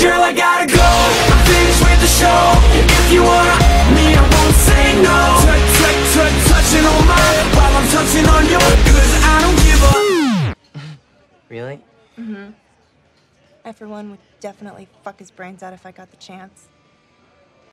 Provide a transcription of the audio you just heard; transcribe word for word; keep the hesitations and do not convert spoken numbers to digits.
girl, I gotta go. I'm finished with the show. If you wanna me, I won't say no. Touch, touch, touch, touching on mine while I'm touching on yours, cause I don't give a. Really? Mm-hmm. I, for one, would definitely fuck his brains out if I got the chance.